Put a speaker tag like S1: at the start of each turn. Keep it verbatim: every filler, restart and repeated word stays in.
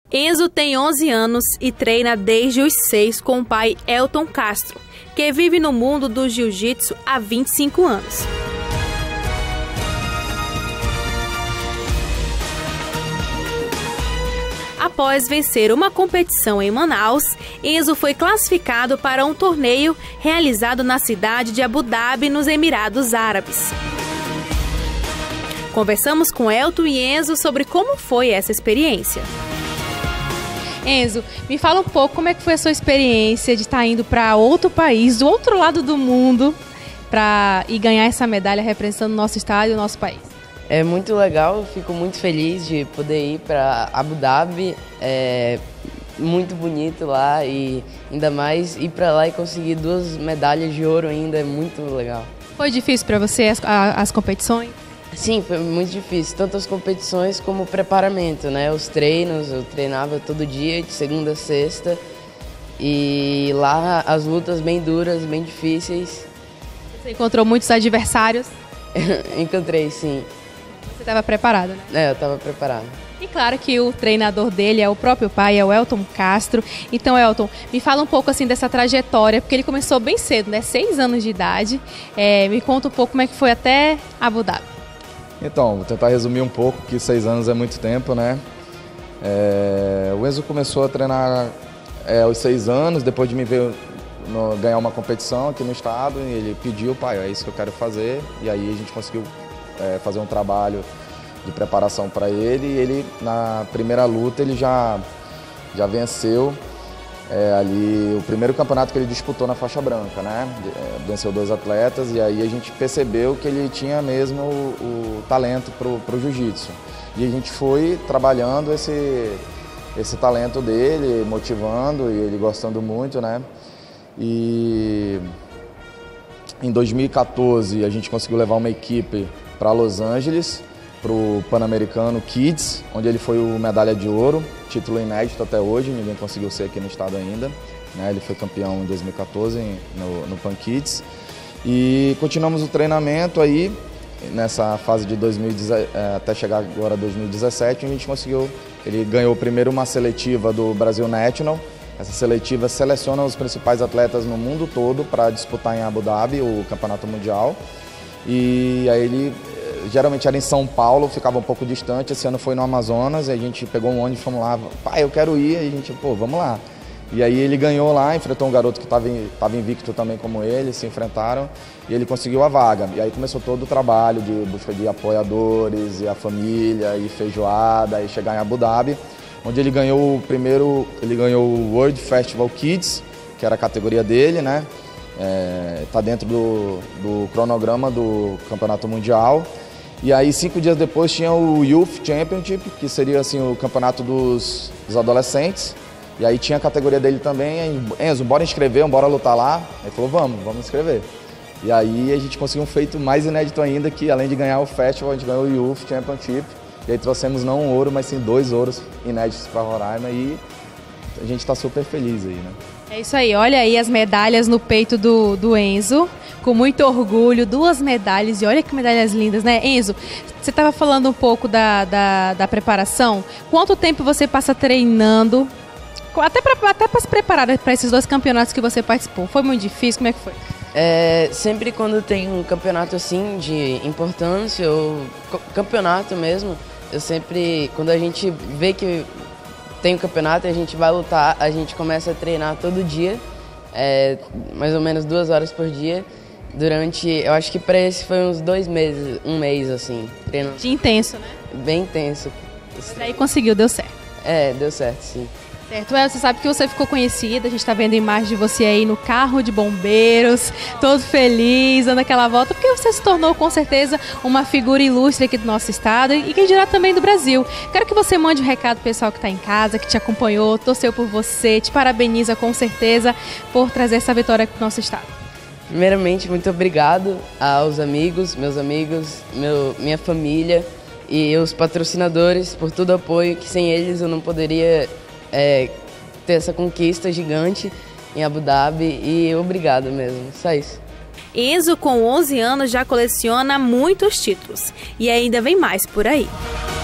S1: Enzo tem onze anos e treina desde os seis com o pai Elton Castro, que vive no mundo do jiu-jitsu há vinte e cinco anos. Após vencer uma competição em Manaus, Enzo foi classificado para um torneio realizado na cidade de Abu Dhabi, nos Emirados Árabes. Conversamos com Elton e Enzo sobre como foi essa experiência.
S2: Enzo, me fala um pouco como é que foi a sua experiência de estar indo para outro país, do outro lado do mundo, para ir ganhar essa medalha representando o nosso estado e o nosso país.
S3: É muito legal, fico muito feliz de poder ir para Abu Dhabi, é muito bonito lá e ainda mais ir para lá e conseguir duas medalhas de ouro ainda é muito legal.
S2: Foi difícil para você as, as competições?
S3: Sim, foi muito difícil, tanto as competições como o preparamento, né? Os treinos, eu treinava todo dia, de segunda a sexta, e lá as lutas bem duras, bem difíceis.
S2: Você encontrou muitos adversários?
S3: Encontrei, sim.
S2: Você estava preparado, né?
S3: É, eu estava preparado.
S2: E claro que o treinador dele é o próprio pai, é o Elton Castro. Então, Elton, me fala um pouco assim dessa trajetória, porque ele começou bem cedo, né? Seis anos de idade. É, me conta um pouco como é que foi até Abu Dhabi.
S4: Então, vou tentar resumir um pouco, que seis anos é muito tempo, né? É, o Enzo começou a treinar é, aos seis anos, depois de me ver no, ganhar uma competição aqui no estado, e ele pediu, pai, é isso que eu quero fazer, e aí a gente conseguiu é, fazer um trabalho de preparação para ele, e ele, na primeira luta, ele já, já venceu é, ali o primeiro campeonato que ele disputou na faixa branca, né? É, venceu dois atletas, e aí a gente percebeu que ele tinha mesmo o, o talento para o jiu-jitsu. E a gente foi trabalhando esse, esse talento dele, motivando e ele gostando muito, né? E em dois mil e quatorze a gente conseguiu levar uma equipe para Los Angeles, para o Pan-Americano Kids, onde ele foi o medalha de ouro, título inédito até hoje, ninguém conseguiu ser aqui no estado ainda, né? Ele foi campeão em dois mil e quatorze no, no Pan Kids. E continuamos o treinamento aí, nessa fase de dois mil e dez, até chegar agora dois mil e dezessete, a gente conseguiu, ele ganhou primeiro uma seletiva do Brasil National. Essa seletiva seleciona os principais atletas no mundo todo para disputar em Abu Dhabi o Campeonato Mundial. E aí ele geralmente era em São Paulo, ficava um pouco distante, esse ano foi no Amazonas, a gente pegou um ônibus e fomos lá, pai, eu quero ir, e a gente, pô, vamos lá. E aí ele ganhou lá, enfrentou um garoto que estava invicto também como ele, se enfrentaram, e ele conseguiu a vaga. E aí começou todo o trabalho de busca de apoiadores, e a família, e feijoada, e chegar em Abu Dhabi, onde ele ganhou o primeiro, ele ganhou o World Festival Kids, que era a categoria dele, né? Está é, dentro do, do cronograma do Campeonato Mundial. E aí, cinco dias depois, tinha o Youth Championship, que seria assim, o campeonato dos, dos adolescentes. E aí tinha a categoria dele também. Aí, Enzo, bora inscrever, bora lutar lá. Ele falou, vamos, vamos inscrever. E aí a gente conseguiu um feito mais inédito ainda, que além de ganhar o Festival, a gente ganhou o Youth Championship. E aí trouxemos não um ouro, mas sim dois ouros inéditos para Roraima. E a gente está super feliz aí, né?
S2: É isso aí, olha aí as medalhas no peito do, do Enzo, com muito orgulho, duas medalhas, e olha que medalhas lindas, né? Enzo, você estava falando um pouco da, da, da preparação, quanto tempo você passa treinando, até para até para se preparar para esses dois campeonatos que você participou? Foi muito difícil, como é que foi?
S3: É, sempre quando tem um campeonato assim de importância, ou campeonato mesmo, eu sempre, quando a gente vê que tem um campeonato e a gente vai lutar, a gente começa a treinar todo dia, é, mais ou menos duas horas por dia, durante, eu acho que para esse foi uns dois meses, um mês assim, treinando.
S2: De intenso, né?
S3: Bem intenso.
S2: Mas aí conseguiu, deu certo.
S3: É, deu certo, sim.
S2: Certo, é, você sabe que você ficou conhecida, a gente está vendo imagens de você aí no carro de bombeiros, todo feliz, dando aquela volta, porque você se tornou com certeza uma figura ilustre aqui do nosso estado e quem dirá também do Brasil. Quero que você mande um recado pro pessoal que está em casa, que te acompanhou, torceu por você, te parabeniza com certeza por trazer essa vitória para o nosso estado.
S3: Primeiramente, muito obrigado aos amigos, meus amigos, meu, minha família e os patrocinadores por todo o apoio, que sem eles eu não poderia É, ter essa conquista gigante em Abu Dhabi e obrigado mesmo, só isso.
S1: Enzo, com onze anos, já coleciona muitos títulos e ainda vem mais por aí.